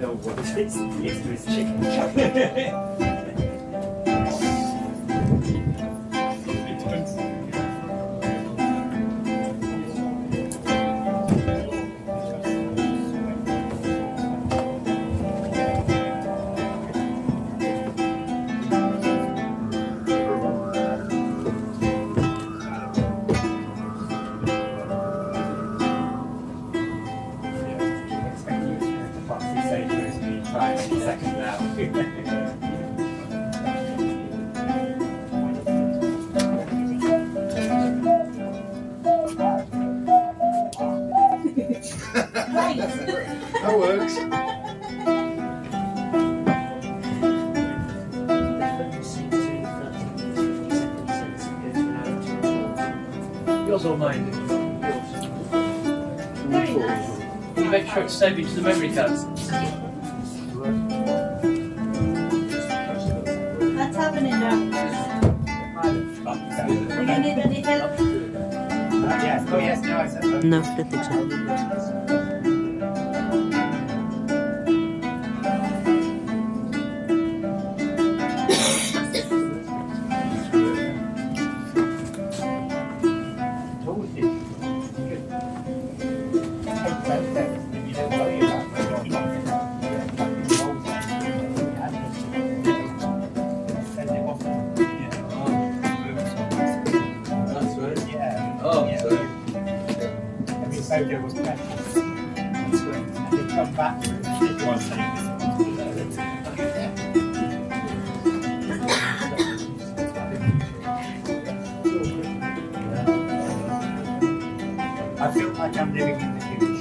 know what it's to his chicken. Second now. That works. Yours or mine? Very nice. Can you make sure it's saved into the memory cards? What's happening now? Do you need any help? Yes, oh yes, no, I said no. No, don't think so. Soda was better. And he'd come back to the one thing. I feel like I'm living in the future.